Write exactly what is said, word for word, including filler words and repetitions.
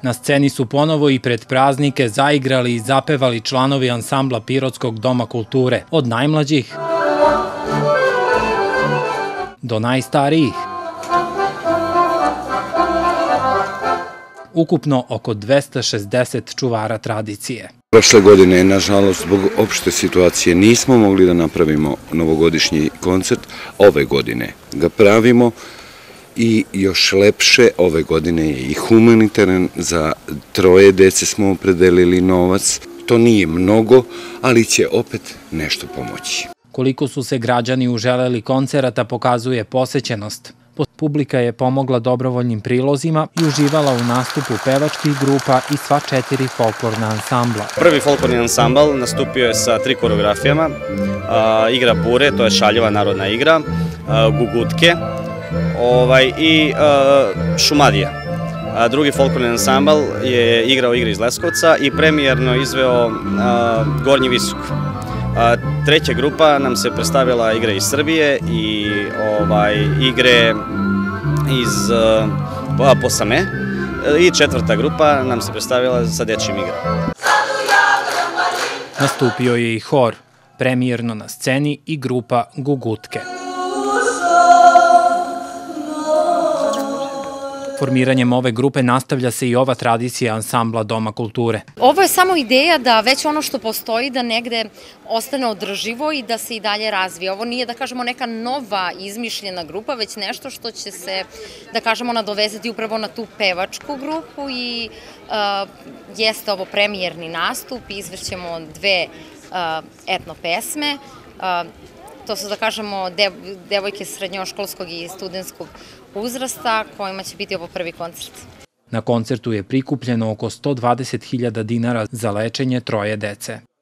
Na sceni su ponovo i pred praznike zaigrali i zapevali članovi ansambla Pirotskog doma kulture, od najmlađih do najstarijih. Ukupno oko dvesta šezdeset čuvara tradicije. Prošle godine, nažalost, zbog opšte situacije nismo mogli da napravimo novogodišnji koncert. Ove godine ga pravimo i još lepše, ove godine je i humanitaran, za troje dece smo opredelili novac. To nije mnogo, ali će opet nešto pomoći. Koliko su se građani uželeli koncerata pokazuje posećenost. Publika je pomogla dobrovoljnim prilozima i uživala u nastupu pevačkih grupa i sva četiri folklorna ansambla. Prvi folklorni ansambl nastupio je sa tri koreografijama. Igra Bure, to je šaljeva narodna igra, Gugutke i Šumadija. Drugi folklorni ansambl je igrao igre iz Leskovca i premijerno izveo Gornji Visok. Treća grupa nam se predstavila igre iz Srbije i igre iz Posame i četvrta grupa nam se predstavila sa dečjim igrama. Nastupio je i hor, premijerno na sceni i grupa Gugutke. Formiranjem ove grupe nastavlja se i ova tradicija ansambla Doma kulture. Ovo je samo ideja da već ono što postoji da negde ostane održivo i da se i dalje razvije. Ovo nije, da kažemo, neka nova izmišljena grupa, već nešto što će se, da kažemo, nadovezati upravo na tu pevačku grupu i jeste ovo premijerni nastup. Izvrćemo dve etno pesme. To su, da kažemo, devojke srednjoškolskog i studentskog uzrasta kojima će biti ovo prvi koncert. Na koncertu je prikupljeno oko sto dvadeset hiljada dinara za lečenje troje dece.